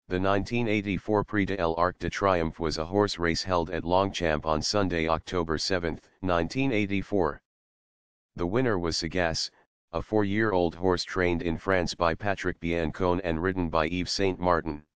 The 1984 Prix de l'Arc de Triomphe was a horse race held at Longchamp on Sunday, October 7, 1984. The winner was Sagace, a 4-year-old horse trained in France by Patrick Biancone and ridden by Yves Saint Martin.